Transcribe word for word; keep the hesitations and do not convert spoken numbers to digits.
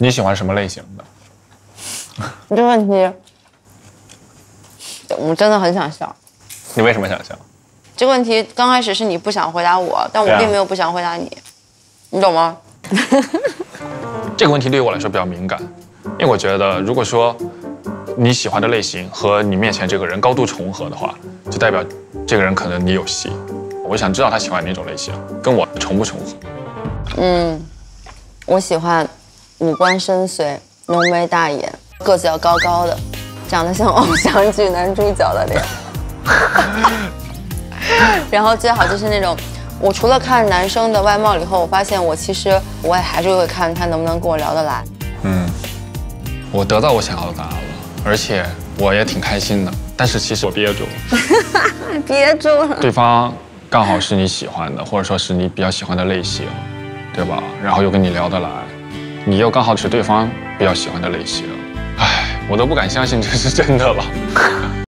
你喜欢什么类型的？ 这个问题，我真的很想笑。 你为什么想笑？ 这个问题刚开始是你不想回答我，但我并没有不想回答你，你懂吗？ 这个问题对于我来说比较敏感，因为我觉得如果说你喜欢的类型和你面前这个人高度重合的话，就代表这个人可能你有戏。我想知道他喜欢哪种类型，跟我重不重合？ 嗯，我喜欢五官深邃、浓眉大眼、个子要高高的，长得像偶像剧男主角的脸。然后最好就是那种，我除了看男生的外貌以后，我发现我其实我也还是会看他能不能跟我聊得来。 嗯，我得到我想要的答案了，而且我也挺开心的。但是其实我憋住了， 憋住了。 对方刚好是你喜欢的，或者说是你比较喜欢的类型，对吧？然后又跟你聊得来，你又刚好是对方比较喜欢的类型。唉，我都不敢相信这是真的了。